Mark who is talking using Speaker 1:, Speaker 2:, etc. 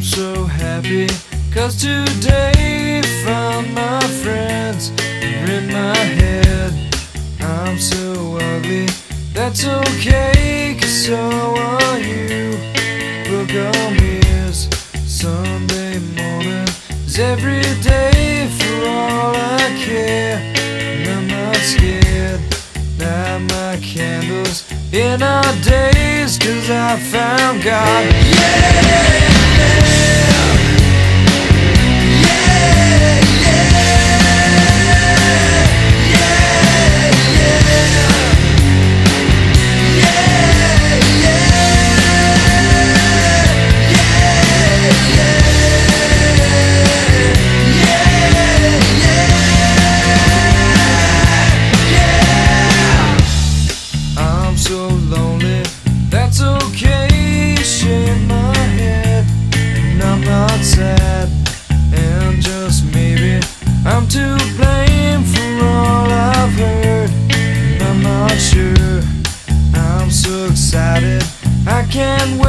Speaker 1: so happy, 'cause today found my friends are in my head. I'm so ugly, that's okay, 'cause so are you. Book on me is Sunday morning is every day for all I care. And I'm not scared, light my candles in our days, 'cause I found God. Yeah! So lonely, that's okay, shake my head, and I'm not sad, and just maybe I'm to blame for all I've heard, and I'm not sure. I'm so excited, I can't